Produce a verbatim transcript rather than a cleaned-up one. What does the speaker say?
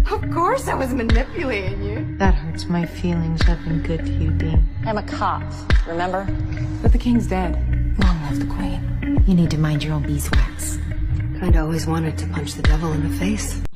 Of course I was manipulating you. That hurts my feelings. I've been good to you, Dean. I'm a cop, remember? But the king's dead. Long live the queen. You need to mind your own beeswax. Kinda always wanted to punch the devil in the face.